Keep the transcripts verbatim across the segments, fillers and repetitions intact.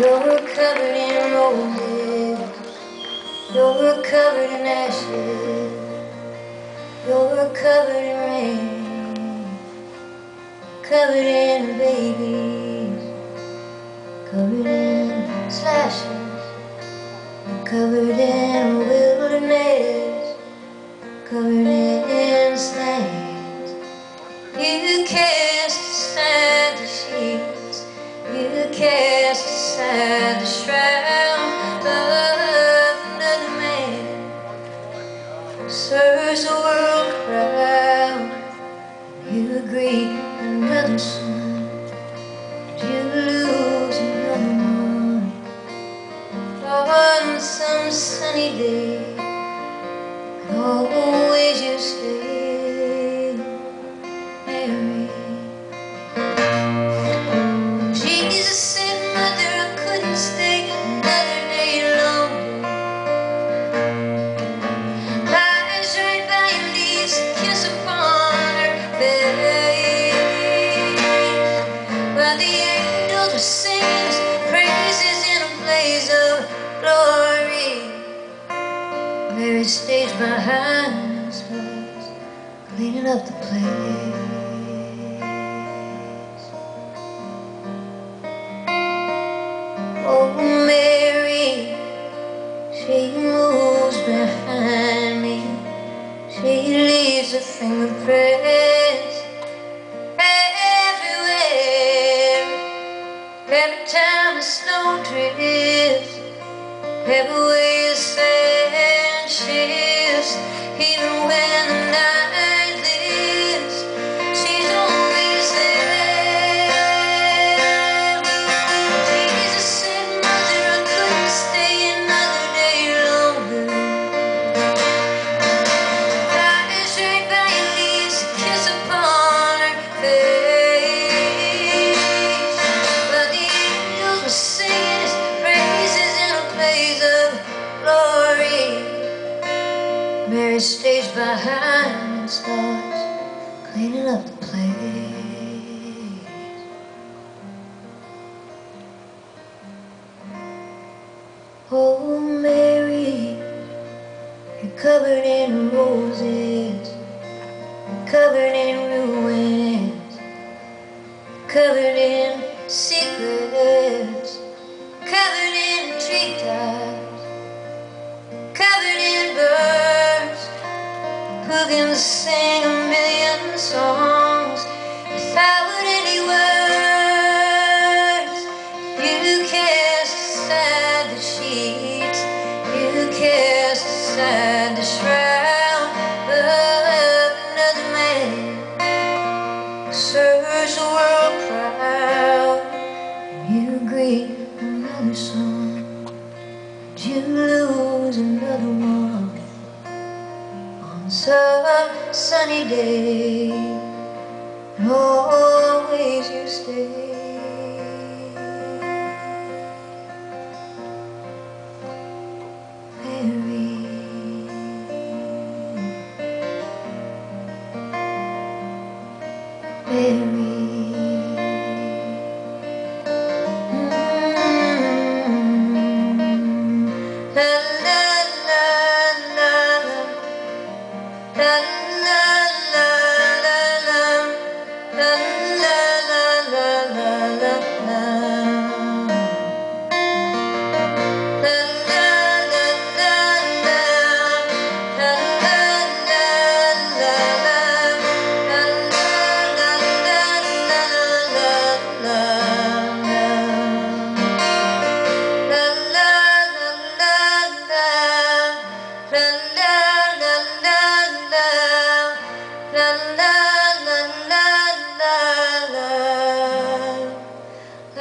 You're covered in roses, you're covered in ashes, you're covered in rain, covered in babies, covered in slashes, covered in wilderness, covered in stains. You cast aside the sheets, you cast aside the shroud of another man. Serves the world crowd. You greet another son, you lose another one. On some sunny day, and always you stay, Mary. Jesus said, Mother, I couldn't stay another day longer. Lies right by your leaves, a kiss upon her face, while the angels were singing praises in a blaze of glory. Mary stays behind us, cleaning up the place. Oh, Mary, she moves behind me. She leaves her fingerprints everywhere. Every time the snow drifts, everywhere the sand shifts, even when the night lifts, she's always there. Jesus said, Mother, I couldn't stay another day longer. Lies right by your leaves, a kiss upon her face, while the angels were singing his praises in a blaze of glory. Mary stays behind and starts cleaning up the place. Oh, Mary, you're covered in roses, you're covered in ruins, covered in secrets, covered in treetops, covered in birds who can sing a million songs without any words. You cast aside the sheets, you cast aside the shroud of another man. Serves the world proud, and you greet another son, you lose another one. On some sunny day, and always you stay, Mary. Mary.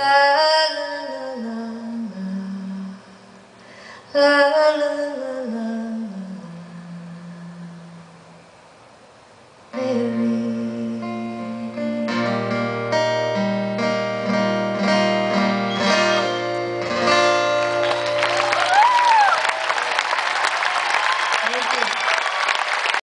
La la la la.